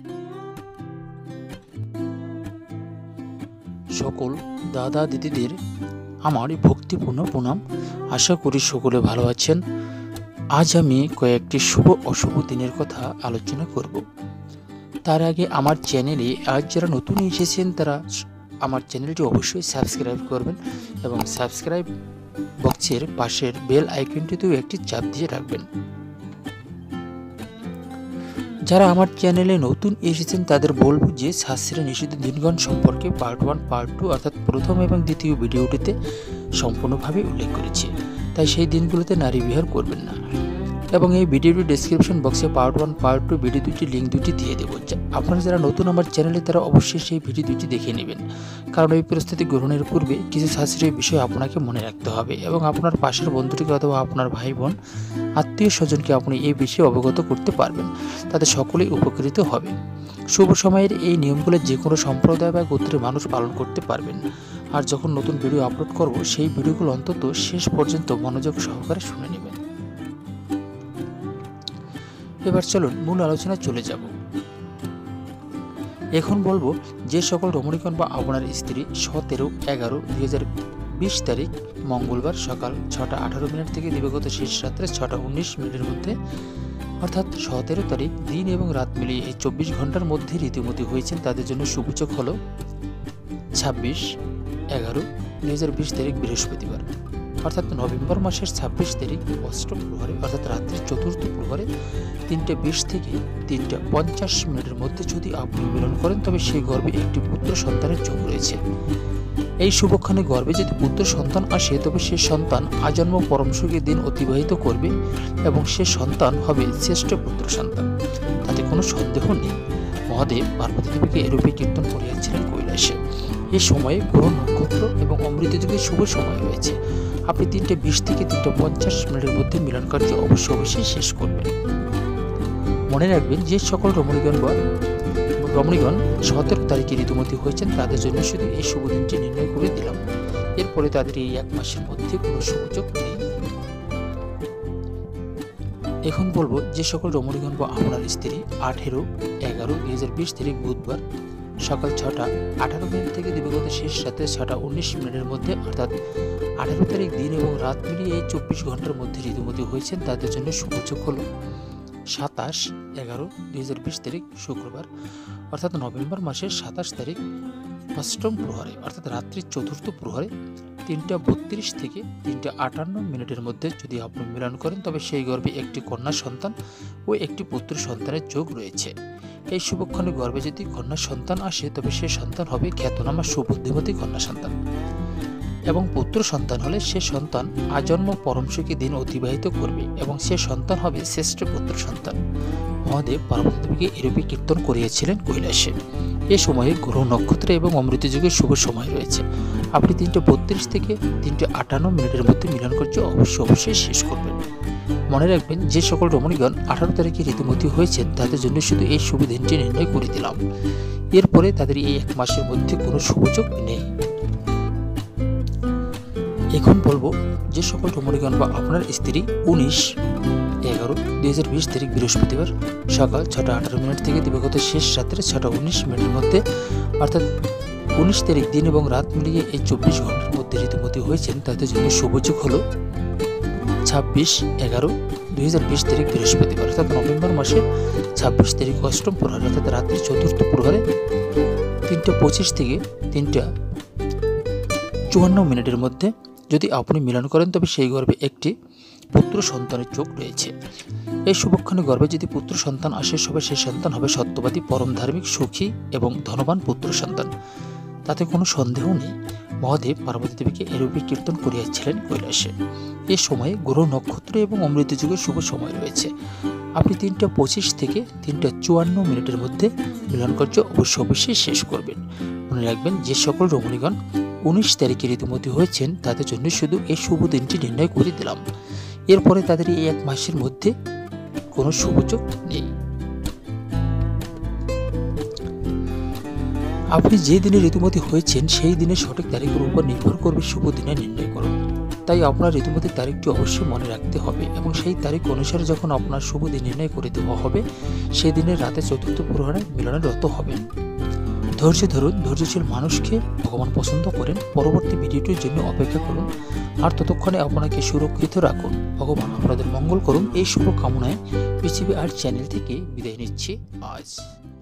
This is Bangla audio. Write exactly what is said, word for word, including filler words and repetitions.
সকল দাদা দিদিদের আমার ভক্তিপূর্ণ প্রণাম। আশা করি সকলে ভালো আছেন। আজ আমি কয়েকটি শুভ অশুভ দিনের কথা আলোচনা করব। তার আগে আমার চ্যানেলে আজ যারা নতুন এসেছেন তারা আমার চ্যানেলটি অবশ্যই সাবস্ক্রাইব করবেন এবং সাবস্ক্রাইব বক্সের পাশের বেল আইকনটিতেও একটি চাপ দিয়ে রাখবেন। যারা আমার চ্যানেলে নতুন এসেছেন তাদের বলবো যে শাস্ত্রে নিষিদ্ধ দিনগণ সম্পর্কে পার্ট ওয়ান পার্ট টু অর্থাৎ প্রথম এবং দ্বিতীয় ভিডিওটিতে সম্পূর্ণভাবে উল্লেখ করেছি, তাই সেই দিনগুলোতে নারী বিহার করবেন না। এবং এই ভিডিওটির ডেসক্রিপশন বক্সে part one part two video দুটি লিঙ্ক দুটি দিয়ে দেবো। আপনারা যারা নতুন আমার চ্যানেলে তারা অবশ্যই সেই ভিডিও দুটি দেখে নেবেন, কারণ এই পরিস্থিতি গ্রহণের পূর্বে কিছু শাস্ত্রীয় বিষয় আপনাকে মনে রাখতে হবে এবং আপনার পাশের বন্ধুটিকে অথবা আপনার ভাই বোন আত্মীয় স্বজনকে আপনি এই বিষয়ে অবগত করতে পারবেন, তাতে সকলেই উপকৃত হবে। শুভ সময়ের এই নিয়মগুলো যে কোনো সম্প্রদায় বা গোত্রের মানুষ পালন করতে পারবেন। আর যখন নতুন ভিডিও আপলোড করব সেই ভিডিওগুলো অন্তত শেষ পর্যন্ত মনোযোগ সহকারে শুনে নেবেন। এবার চলুন মূল আলোচনায় চলে যাব। এখন বলবো যে সকল রমণীগণ বা আপনার স্ত্রী সতেরো এগারো দুই হাজার বিশ তারিখ মঙ্গলবার সকাল ছটা আঠারো মিনিট থেকে দিবাগত শেষ রাত্রে ছটা উনিশ মিনিটের মধ্যে অর্থাৎ সতেরো তারিখ দিন এবং রাত মিলিয়ে এই চব্বিশ ঘন্টার মধ্যে রীতিমতি হয়েছেন, তাদের জন্য শুভচক হল ছাব্বিশ এগারো দুই হাজার বিশ তারিখ বৃহস্পতিবার অর্থাৎ নভেম্বর মাসের ছাব্বিশ তারিখ অষ্টম প্রহরে অর্থাৎ রাত্রির চতুর্থ প্রহরে তিনটে বিশ থেকে তিনটা পঞ্চাশ মিনিটের মধ্যে যদি আপনি মিলন করেন তবে সেই গর্ভে একটি পুত্র সন্তানের যোগ রয়েছে। এই শুভক্ষণে গর্ভে যদি পুত্র সন্তান আসে তবে সে সন্তান আজন্ম পরম সুখে দিন অতিবাহিত করবে এবং সে সন্তান হবে শ্রেষ্ঠ পুত্র সন্তান, তাতে কোনো সন্দেহ নেই। মহাদেব পার্বতী দেবীকে এরূপে কীর্তন করিয়াছিলেন কৈলাসে। এ সময়ে গ্রহ নক্ষত্র এবং অমৃত যুগের শুভ সময় রয়েছে। আপনি তিনটে বিশ থেকে তিনটে পঞ্চাশ মিনিটের মধ্যে মিলন কার্য অবশ্যই অবশ্যই শেষ করবেন। মনে রাখবেন যে সকল রমণীগণ বা রমণীগণ সতেরো তারিখে ঋতুমতী হয়েছেন তাদের জন্য শুধু এই শুভ দিনটি নির্ণয় করে দিলাম। এরপরে তাদের এই এক মাসের মধ্যে কোনো সুযোগ নেই। এখন বলবো যে সকল রমণীগণ বা আপনার স্ত্রী আঠেরো এগারো দুই হাজার বিশ তারিখ বুধবার সকাল ছটা আঠারো মিনিট থেকে দিবাগত শেষ রাতে ছটা উনিশ মিনিটের মধ্যে অর্থাৎ আঠারো তারিখ দিন এবং রাত মিলিয়ে এই চব্বিশ ঘন্টার মধ্যে ঋতুমতী হয়েছেন তাদের জন্য শুভযোগ হল সাতাশ এগারো দুই হাজার বিশ তারিখ শুক্রবার অর্থাৎ নভেম্বর মাসের সাতাশ তারিখ অষ্টম প্রহরে অর্থাৎ রাত্রির চতুর্থ প্রহরে তিনটা বত্রিশ থেকে তিনটা আটান্ন মিনিটের মধ্যে যদি আপনি মিলন করেন তবে সেই গর্ভে একটি কন্যা সন্তান ও একটি পুত্র সন্তানের যোগ রয়েছে। এই শুভক্ষণে গর্ভে যদি কন্যা সন্তান আসে তবে সে সন্তান হবে খ্যাতনামা সুবুদ্ধিমতী কন্যা সন্তান এবং পুত্র সন্তান হলে সে সন্তান আজন্ম পরম সুখী দিন অতিবাহিত করবে এবং সে সন্তান হবে শ্রেষ্ঠ পুত্র সন্তান। মহাদেব পার্বতী দেবীকে এরূপে কীর্তন করিয়েছিলেন কৈলাসে। এ সময়ে গ্রহ নক্ষত্র এবং অমৃত যুগের শুভ সময় রয়েছে। আপনি তিনটে বত্রিশ থেকে তিনটে আটান্ন মিনিটের মধ্যে মিলন কার্য অবশ্যই অবশ্যই শেষ করবেন। মনে রাখবেন যে সকল রমণীগণ আঠারো তারিখে ঋতুমতী হয়েছেন তাদের জন্য শুধু এই শুভ দিনটি নির্ণয় করে দিলাম। এরপরে তাদের এই এক মাসের মধ্যে কোনো সুযোগ নেই। এখন বলবো যে সকল রমণীগণ বা আপনার স্ত্রী উনিশ এগারো দুই হাজার বিশ তারিখ বৃহস্পতিবার সকাল ছটা আঠারো মিনিট থেকে দিবাগত শেষ রাত্রে ছটা উনিশ মিনিটের মধ্যে অর্থাৎ উনিশ তারিখ দিন এবং রাত মিলিয়ে এই চব্বিশ ঘন্টার মধ্যে ঋতুমতী হয়েছেন তাদের জন্য শুভযোগ হল ছাব্বিশ এগারো দুই হাজার বিশ তারিখ বৃহস্পতিবার অর্থাৎ নভেম্বর মাসের ছাব্বিশ তারিখ অষ্টম প্রহরে অর্থাৎ রাত্রি চতুর্থ প্রহরে তিনটা পঁচিশ থেকে তিনটা চুয়ান্ন মিনিটের মধ্যে যদি আপনি মিলন করেন তবে সেই গর্ভে একটি পুত্র সন্তানের যোগ রয়েছে। এই শুভক্ষণে গর্ভে যদি পুত্র সন্তান আসে সবে সেই সন্তান হবে সত্যবাদী পরম ধার্মিক সুখী এবং ধনবান পুত্র সন্তান, তাতে কোনো সন্দেহ নেই। মহাদেব পার্বতী দেবীকে এরূপে কীর্তন করিয়াছিলেন কৈলাসে। এ সময়ে গ্রহ নক্ষত্র এবং অমৃত যুগের শুভ সময় রয়েছে। আপনি তিনটা পঁচিশ থেকে তিনটা চুয়ান্ন মিনিটের মধ্যে মিলন কার্য অবশ্যই অবশ্যই শেষ করবেন। মনে রাখবেন যে সকল রমণীগণ উনিশ তারিখে ঋতুমতী হয়েছেন তাদের জন্য শুধু এই শুভ দিনটি নির্ণয় করে দিলাম। এরপরে তাদের এই এক মাসের মধ্যে কোনো সুযোগ নেই। আপনি যে দিনে ঋতুমতী হয়েছেন সেই দিনের সঠিক তারিখের উপর নির্ভর করবে শুভ দিনে নির্ণয় করুন। তাই আপনার ঋতুমতির তারিখটি অবশ্যই মনে রাখতে হবে এবং সেই তারিখ অনুসারে যখন আপনার শুভ দিন নির্ণয় করে দেওয়া হবে সেই দিনের রাতে চতুর্থ প্রহরে মিলনের রত হবেন। ধৈর্য ধরুন, ধৈর্যশীল মানুষকে ভগবান পছন্দ করেন। পরবর্তী ভিডিওটির জন্য অপেক্ষা করুন আর ততক্ষণে আপনাকে সুরক্ষিত রাখুন। ভগবান আপনাদের মঙ্গল করুন এই শুভ কামনায় পৃথিবী আর্ট চ্যানেল থেকে বিদায় নিচ্ছি আজ।